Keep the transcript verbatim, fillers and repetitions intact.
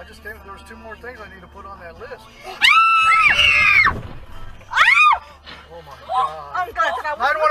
I just came. There was two more things I need to put on that list. Oh my God! I'm glad that I was. nine one